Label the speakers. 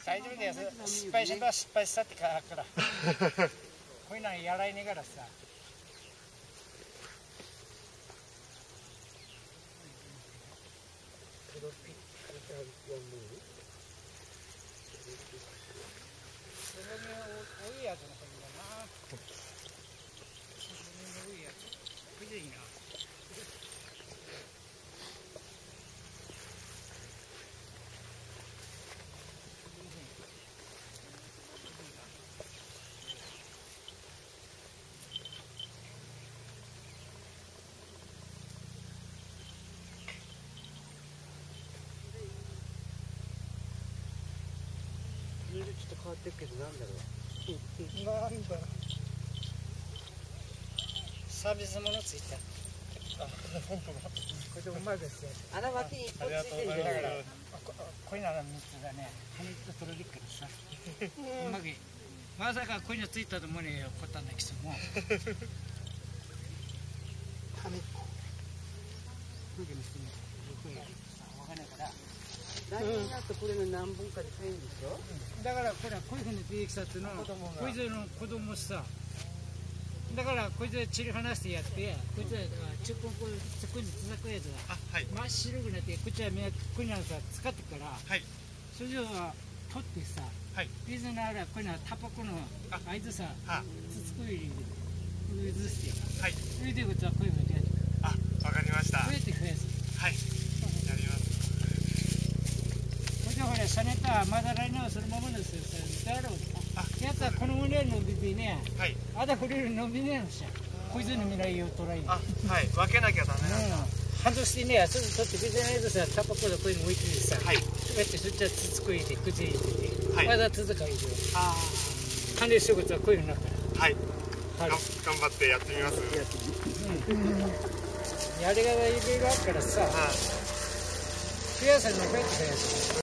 Speaker 1: 大丈夫です。失敗したら失敗したってから。こういうのやらいねがらさ。多いやつの感じだな。多いやつ。これでいいな。
Speaker 2: ちょっと変わってるけど、なんだろう。
Speaker 1: なんだ。サービスものついた。あ、本当だ。これでうまいですよ。
Speaker 2: あら脇に一本ついてるんだよ。
Speaker 1: こういうのは三つだね。羽と取れるからさ。うまく。まさかこういうのついたと思うねよ。こったんだけども。羽。こういうのしてみる。わかんないから。
Speaker 2: 来年だとこれの何本かで買えるんでしょ。
Speaker 1: だからこれはこういうふうに出てきたっていうのはこいつの子供さ。だからこいつ切り離してやってこいつはちょここそこにつくやつが真っ白くなってこっちはこういうのさ使ってからそれを取ってさ水のあらこういうのはタバコのあいつさつつく入れて移してそれでこっちはこういうふうにやって
Speaker 3: わかりました。
Speaker 1: こうやって増やす。
Speaker 3: はい。やります。
Speaker 1: ほら、シャネタ、まだ来年はそのままですよ。だろう。やつはこの胸のびてね、あだこれのびねえのさ。こいつの未来を捉える。
Speaker 3: はい、分けなきゃダメなんだ。
Speaker 1: 半年してね、ちょっと取ってくれないとさ、タバコでこういうの置いててさ、こうやってそっちはつつくいて、口入れて、まだ続かいで。管理仕事はこういうのなった。
Speaker 3: はい。頑張ってやってみます。
Speaker 1: やり方いろいろあるからさ、増やせるの増えて増やせる。